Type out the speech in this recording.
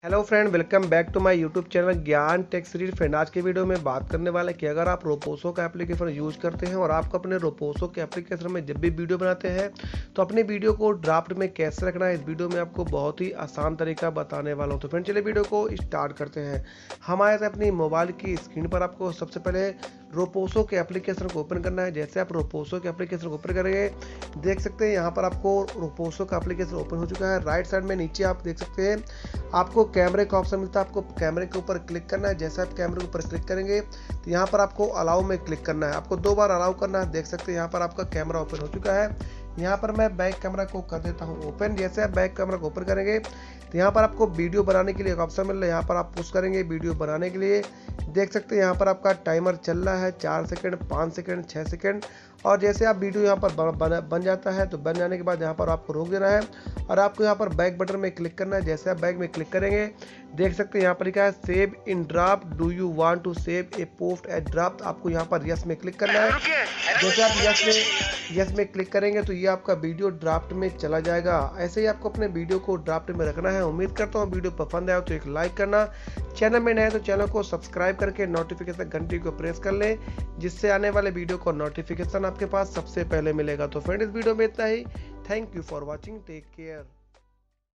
Hello friend, welcome back to my YouTube channel Gyan tech series. Friend, आज के video में बात करने वाले कि अगर आप रोपोसो का एप्लीकेशन यूज करते हैं और आपको अपने रोपोसो के एप्लीकेशन में जब भी वीडियो बनाते हैं तो अपने वीडियो को ड्राफ्ट में कैसे रखना है, इस वीडियो में आपको बहुत ही आसान तरीका बताने वाला हूं। तो फ्रेंड चलिए वीडियो को स्टार्ट करते हैं। हमारे से अपनी मोबाइल की स्क्रीन पर आपको सबसे पहले रोपोसो के एप्लीकेशन को ओपन करना है। जैसे आप रोपोसो के एप्लीकेशन को ओपन करेंगे, देख सकते हैं यहाँ पर आपको रोपोसो का एप्लीकेशन ओपन हो चुका है। राइट साइड में नीचे आप देख सकते हैं आपको कैमरे का ऑप्शन मिलता है। आपको कैमरे के ऊपर क्लिक करना है। जैसे आप कैमरे के ऊपर क्लिक करेंगे तो यहाँ पर आपको अलाउ में क्लिक करना है। आपको 2 बार अलाउ करना है। देख सकते हैं यहाँ पर आपका कैमरा ओपन हो चुका है। यहाँ पर मैं बैक कैमरा को कर देता हूँ ओपन। जैसे आप बैक कैमरा को ओपन करेंगे तो यहाँ पर आपको वीडियो बनाने के लिए एक ऑप्शन मिल रहा है। यहाँ पर आप पुश करेंगे वीडियो बनाने के लिए। देख सकते हैं यहाँ पर आपका टाइमर चल रहा है 4 सेकंड, 5 सेकंड, 6 सेकंड। और जैसे आप वीडियो यहाँ पर बन जाता है तो बन जाने के बाद यहाँ पर आपको रोक देना है और आपको यहाँ पर बैक बटन में क्लिक करना है। जैसे आप बैक में क्लिक करेंगे, देख सकते हैं यहाँ पर लिखा है save in draft, do you want to save a post as draft. आपको यहाँ पर यस में क्लिक करना है। जैसे आप यस में क्लिक करेंगे तो ये आपका वीडियो ड्राफ्ट में चला जाएगा। ऐसे ही आपको अपने वीडियो को ड्राफ्ट में रखना है। उम्मीद करता हूँ वीडियो पसंद आया तो एक लाइक करना, चैनल में नए हैं तो चैनल को सब्सक्राइब करके नोटिफिकेशन घंटी को प्रेस कर लें, जिससे आने वाले वीडियो को नोटिफिकेशन आपके पास सबसे पहले मिलेगा। तो फ्रेंड, इस वीडियो में इतना ही। Thank you for watching, take care.